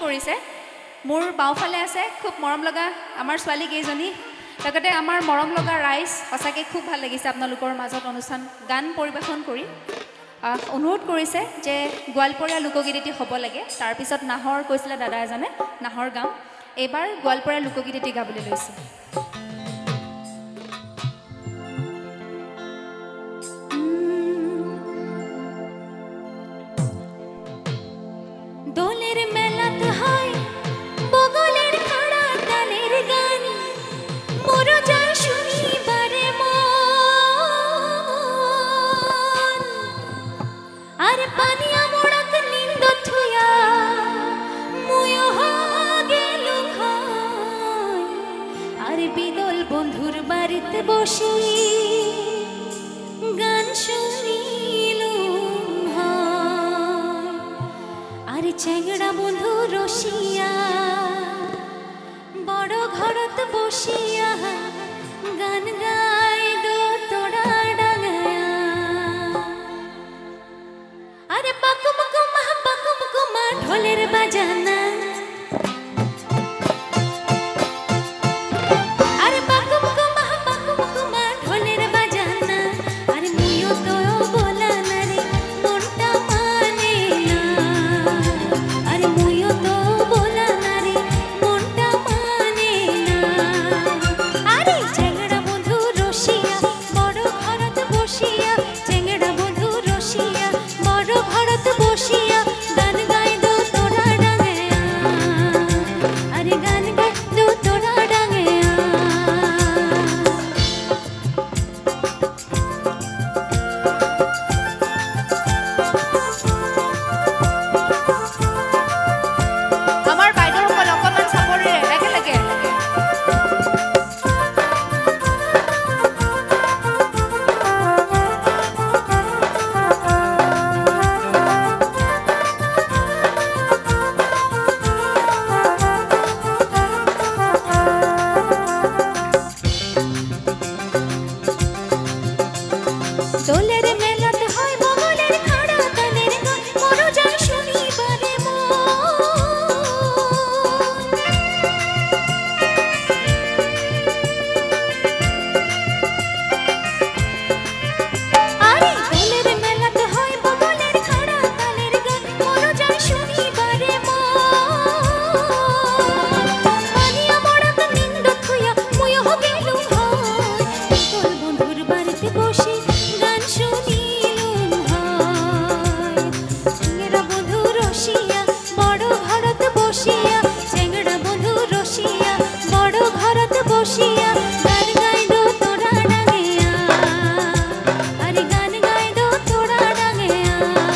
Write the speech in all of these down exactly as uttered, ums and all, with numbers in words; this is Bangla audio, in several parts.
কৰিছে মোৰ বাওফালে আছে খুব মৰম লগা আমাৰ ছোৱালী কেইজনী লগতে আমাৰ মৰম লগা ৰাইজ সঁচাকৈ খুব ভাল লাগিছে আপোনালোকৰ মাজত অনুষ্ঠান গান পৰিৱেশন কৰি অনুৰোধ কৰিছে যে গোৱালপৰীয়া লোকগীত এটি হ'ব লাগে তাৰপিছত নাহৰ কৈছিলে দাদা এজনে নাহৰ গাঁও এইবাৰ গোৱালপৰীয়া লোকগীত এটি গাবলৈ লৈছে দোলের মেলাত হয় বগলের খাড়া গানের গান মোর যায় শুনিবারে মন আর পানিয়া মোড়াক নিন্দ থুয়া মুয় গেলু খাই আর বিদল বন্ধুর বাড়িতে বসি গান শুনিলু আরে চেংড়া বন্ধু রসিয়া বড় ঘরত বসিয়া গান গাই দো তোড়া ডাঙায়া আরে বাকুম কুমা বাকুম কুমা ঢোলের বাজানা আরে বাকুম কুমা বাকুম কুমা ঢোলের বাজানা আরে মুয়ো তো বলা না রে মনটা মানে না আরে মুয়ো তো বলা না রে মনটা মানে না আরে চেংড়া বন্ধু রসিয়া বড় ঘরত বসিয়া চেংড়া বন্ধু রসিয়া বড় ঘরত বসিয়া গান গাই দো তোরা ডাঙেয়া আরে গান গাই দো তোরা ডাঙেয়া আমার বাইদেউসকল অকণমান চাপৰিৰে লাগে লাগে দোলের মেলাত হয় বগলের খাড়া গানের গান মোর যায় শুনিবারে মন আরে দোলের মেলাত হয় বগলের খাড়া গানের গান মোর যায় শুনিবারে মন পানিয়া মোড়াক নিন্দ থুয়া মুয় গেলু হয় বিদল বন্ধুর বাড়িতে বসে গান শুনিলুম হয় চেংড়া বন্ধু রসিয়া বড় ঘরত বসিয়া চেংড়া বন্ধু রসিয়া বড় ঘরত বসিয়া গান গাই দো তোরা ডাঙেয়া আরে গান গাই দো তোরা ডাঙেয়া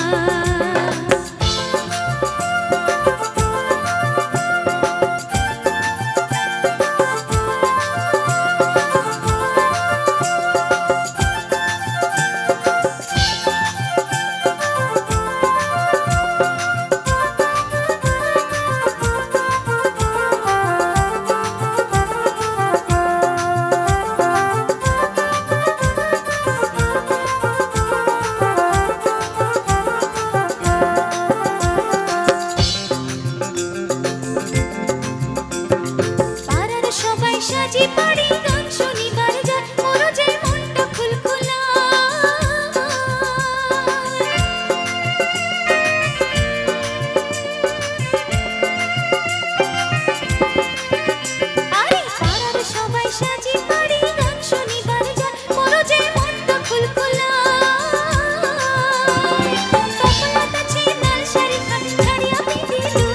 পাড়ার সবাই সাজি পাড়ি গান শুনিবার যায় মোর যে মনটা খুলখুলা আরে পাড়ার সবাই সাজি পাড়ি গান শুনিবার যায় মোর যে মনটা খুলখুলা কপালত আছে লাল শাড়ি খাট ছাড়িয়া পিঁধিলু